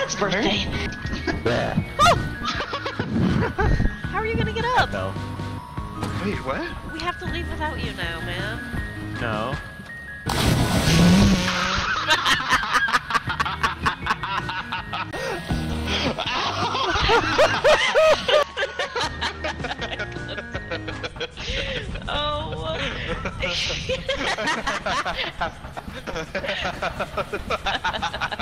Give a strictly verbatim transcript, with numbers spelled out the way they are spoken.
Dad's birthday. How are you gonna get up? No. Wait, what? We have to leave without you now, man. No. Oh.